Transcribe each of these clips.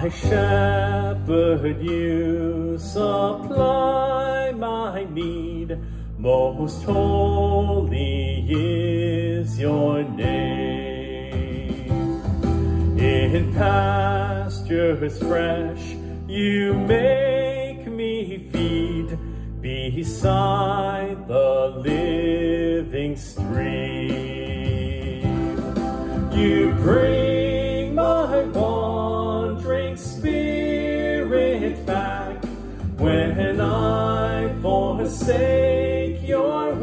My shepherd, you supply my need. Most holy is your name. In pastures fresh, you make me feed beside the living stream. You bring my wandering spirit back when I forsake your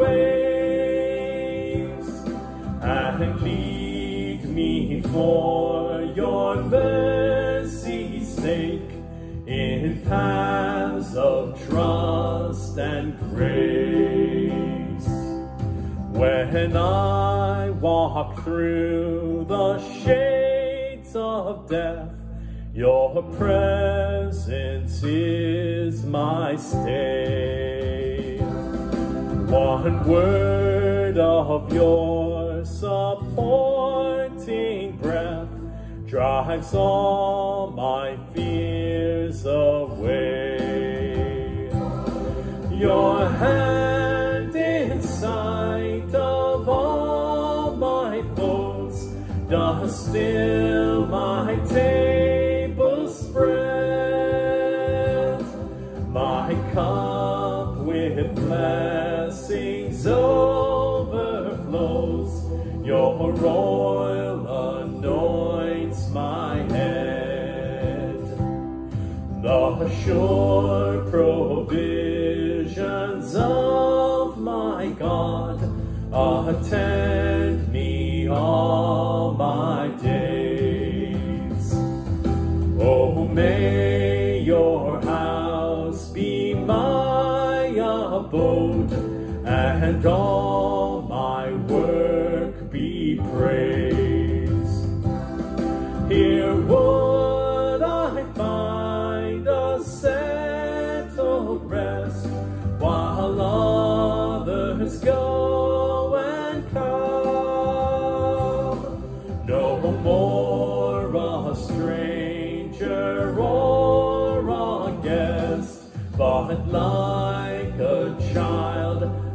ways, and lead me for your mercy's sake in paths of trust and grace. When I walk through the shades of death, your presence is my stay. One word of your supporting breath drives all my fears away. Your hand in sight of all my foes does still my table spread. My cup with blessings overflows. Your oil anoints my head. The sure provisions of my God attend me all my days. Oh, may your house be my abode, and all my work be praise. Here would I find a settled rest, while others go and come. No more a stranger or a guest, but like a child